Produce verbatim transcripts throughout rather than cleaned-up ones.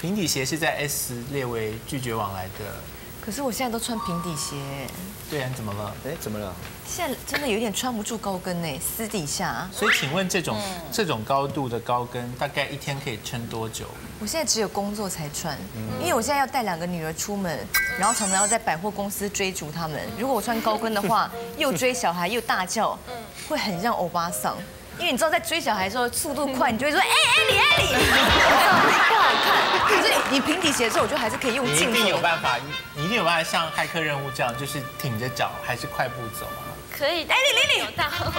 平底鞋是在 S 列为拒绝往来的。 可是我现在都穿平底鞋。 对啊，你怎么了？ 哎，怎么了？ 现在真的有点穿不住高跟呢，私底下。 所以请问这种这种高度的高跟，大概一天可以撑多久？ 我现在只有工作才穿，因为我现在要带两个女儿出门，然后常常要在百货公司追逐她们。如果我穿高跟的话，又追小孩又大叫，会很像欧巴桑。因为你知道，在追小孩的时候速度快，你就会说哎哎你哎你，不好看。可是你平底鞋之后，我觉得还是可以用镜头。 你一定有办法，你一定有办法像骇客任务这样，就是挺着脚还是快步走啊？ 可以。哎你你你，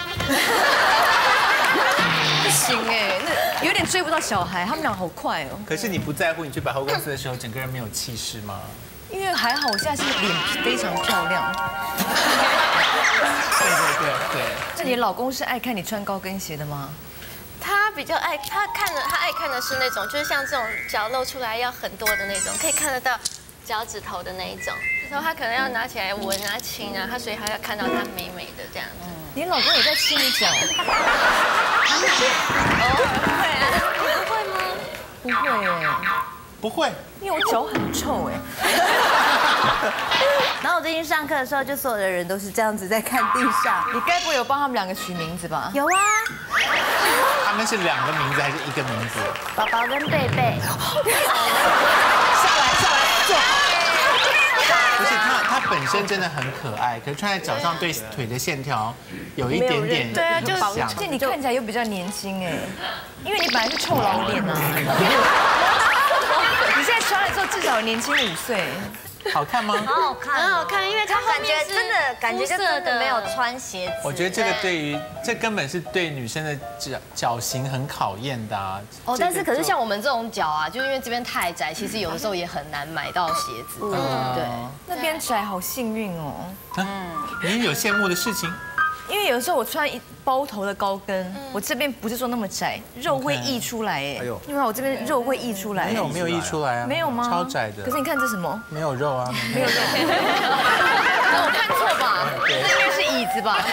不行哎，那有点追不到小孩，他们俩好快哦。 可是你不在乎你去百货公司的时候，整个人没有气势吗？ 因为还好，我现在是脸非常漂亮。 对对对对。 那你老公是爱看你穿高跟鞋的吗？ 他比较爱，他看的他爱看的是那种，就是像这种脚露出来要很多的那种，可以看得到脚趾头的那一种。然后他可能要拿起来闻啊、亲啊，他所以他要看到他美美的这样子。 你老公也在亲你脚？ 哦，不会啊，不会吗？ 不会哎。 不会， 因为我脚很臭哎。 然后我最近上课的时候，就所有的人都是这样子在看地上。 你该不会有帮他们两个取名字吧？ 有啊。 他们是两个名字还是一个名字？ 宝宝跟贝贝。 下来下来坐。 不是它，它本身真的很可爱，可是穿在脚上对腿的线条有一点点对啊，就像。 而且你看起来又比较年轻哎，因为你本来是臭老脸啊。你现在穿了之后至少年轻五岁， 好看吗？ 好好看， 很好看，因为它感觉真的感觉就真的没有穿鞋子。 我觉得这个对于这根本是对女生的脚脚型很考验的啊。 哦，但是可是像我们这种脚啊，就因为这边太窄，其实有的时候也很难买到鞋子。嗯，对， 那边窄好幸运哦。 嗯，你有羡慕的事情？ 因为有时候我穿一包头的高跟，我这边不是说那么窄，肉会溢出来哎。哎呦，因为我这边肉会溢出来。 没有没有溢出来啊。 没有吗？ 超窄的。 可是你看这什么？ 没有肉啊。 没有肉。我看错吧？那应该是椅子吧？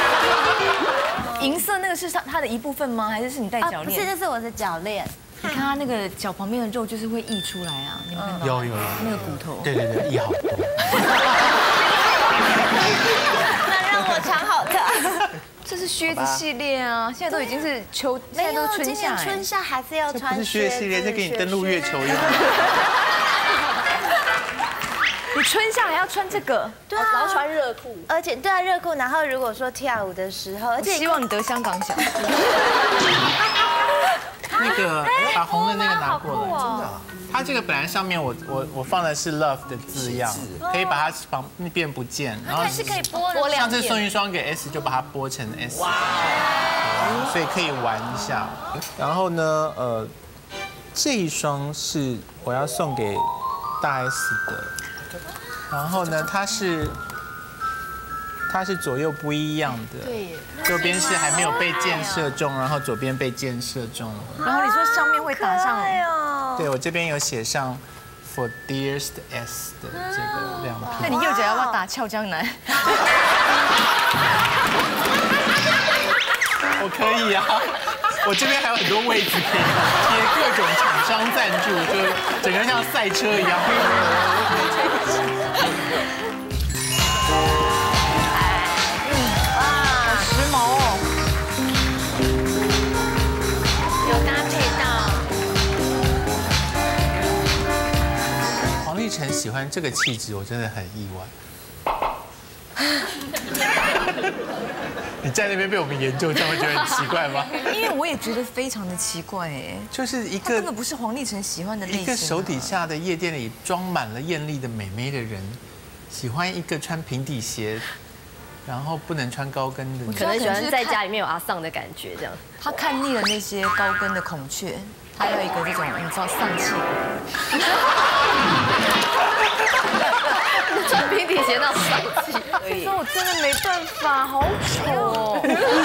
银色那个是它它的一部分吗？还是是你戴脚链？ 不是，这是我的脚链。 你看它那个脚旁边的肉就是会溢出来啊，你们看到？ 有有有。 那个骨头。 对对对，溢好多。 那让我尝好看。 这是靴子系列啊，现在都已经是秋，现在都是春夏。 春夏还是要穿靴子。不是靴子系列，这给你登陆月球用。 你春夏还要穿这个？ 对啊， 然后穿热裤， 而且对啊，热裤。然后如果说跳舞的时候，而且希望你得香港奖。 那个把红的那个拿过来，真的。 它这个本来上面我我我放的是 love 的字样，可以把它旁那边不见，然后是可以剥的。 上次送一双给 S 就把它剥成 S， 所以可以玩一下。然后呢，呃，这一双是我要送给大 S 的，然后呢，它是。它是左右不一样的，对，右边是还没有被箭射中，然后左边被箭射中。 然后你说上面会打上， 对我这边有写上 For Dearest S 的这个亮片。 那你右脚要不要打俏江南？ 我可以啊，我这边还有很多位置可以贴各种厂商赞助，就整个像赛车一样。立成喜欢这个气质，我真的很意外。你在那边被我们研究，这样会觉得很奇怪吗？ 因为我也觉得非常的奇怪哎， 就是一个根本不是黄立成喜欢的类型。 一个手底下的夜店里装满了艳丽的美眉的人，喜欢一个穿平底鞋，然后不能穿高跟的。 可能喜欢在家里面有阿桑的感觉，这样。 他看腻了那些高跟的孔雀。他要一个这种你知道丧气， 穿平底鞋那种丧气， 这时候我真的没办法，好丑哦。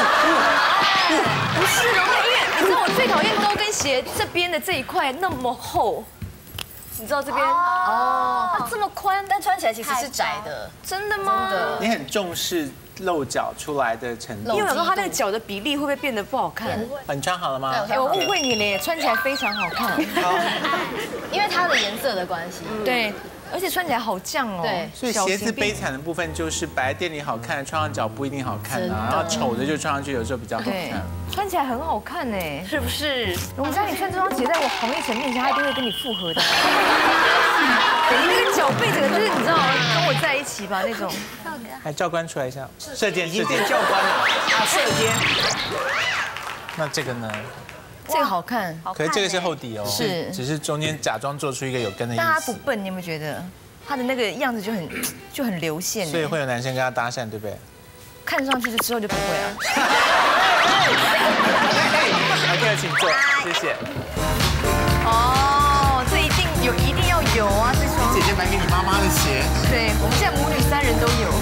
不是哦，因为你知道我最讨厌高跟鞋这边的这一块那么厚，你知道这边哦，它这么宽， 但穿起来其实是窄的， 真的吗？ 真的。 你很重视露脚出来的程度， 因为有时候它那个脚的比例会不会变得不好看？ 你穿好了吗？ 哎，我误会你了，穿起来非常好看。 因为它它的颜色的关系。 对，而且穿起来好犟哦。 对， 所以鞋子悲惨的部分就是摆在店里好看，穿上脚不一定好看啊，然后丑的就穿上去有时候比较好对看。， 穿起来很好看呢， 是不是？ 我们家你穿这双鞋在我黄立成面前，他一定会跟你复合的。你那个脚背整个就是你知道跟我在一起吧那种。 来，教官出来一下，射箭，射箭， 教官了，啊，射箭。 那这个呢？ 这个好看， 可是这个是厚底哦， 是只是中间假装做出一个有跟的意但他不思， 笨，你有没有觉得？他的那个样子就很就很流线， 所以会有男生跟他搭讪，对不对？ 看上去就之后就不会啊。 OK， 请坐，谢谢。 哦，这一定有，一定要有啊！这双姐姐买给你妈妈的鞋， 对，我们现在母女三人都有，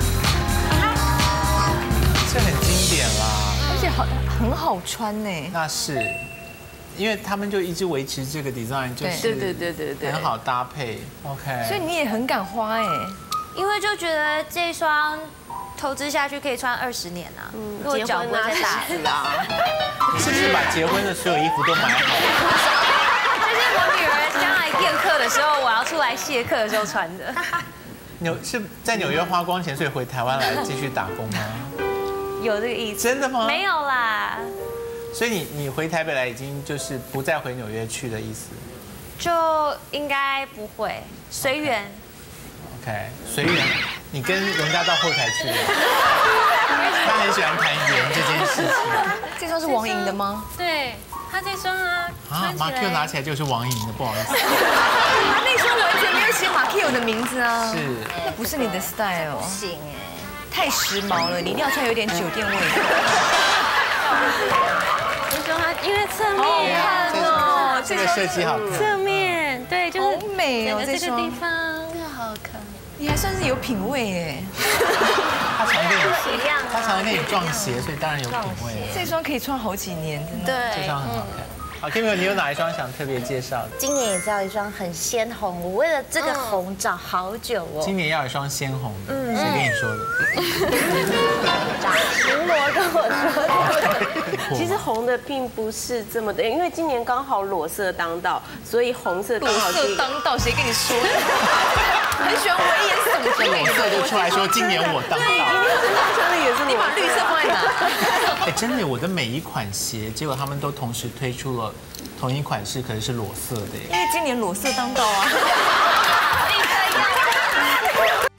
这很经典啦。 而且好很好穿呢。 那是，因为他们就一直维持这个 design，就是对对对对对很好搭配。OK， 所以你也很敢花哎。 因为就觉得这双投资下去可以穿二十年啊，如果脚不会再大了。 啊， 你是不是把结婚的所有衣服都买好了？ 就是我女儿将来宴客的时候，我要出来谢客的时候穿的。 纽是在纽约花光钱，所以回台湾来继续打工吗？ 有这个意思？ 真的吗？ 没有啦， 所以你你回台北来已经就是不再回纽约去的意思就应该不会，随缘。 ？OK， 随缘。你跟荣家到后台去了，他很喜欢谈缘这件事情。 这双是王莹的吗？ 对，他这双啊， 啊， 穿起马 Q 拿来起来就是王莹的，不好意思。 他那双完全没有写马 Q 的名字啊， 是， 那不是你的 style， 行哎， 太时髦了，你一定要穿有点酒店味。 这双它因为侧好好面， 看哦， 这个设计好看。 侧面对，就好是美哦， 整个这个这双地方。 你还算是有品味耶。 他常跟你，他常常跟你撞鞋，所以当然有品味。 这双可以穿好几年，真的。 对这双很好看。好 Kimi，你有哪一双想特别介绍的？ 今年也是要一双很鲜红，我为了这个红找好久哦。 今年要有一双鲜红的，谁跟你说的？ 巡逻跟我说的。 其实红的并不是这么的，因为今年刚好裸色当道，所以红色刚裸色好是一个。 当道，谁跟你说的？很喜欢危言耸听。 裸色就出来说今年我当道。 穿的也是你把绿色放在哪？ 哎，真的，我的每一款鞋，结果他们都同时推出了同一款式，可是是裸色的耶。 因为今年裸色当道啊。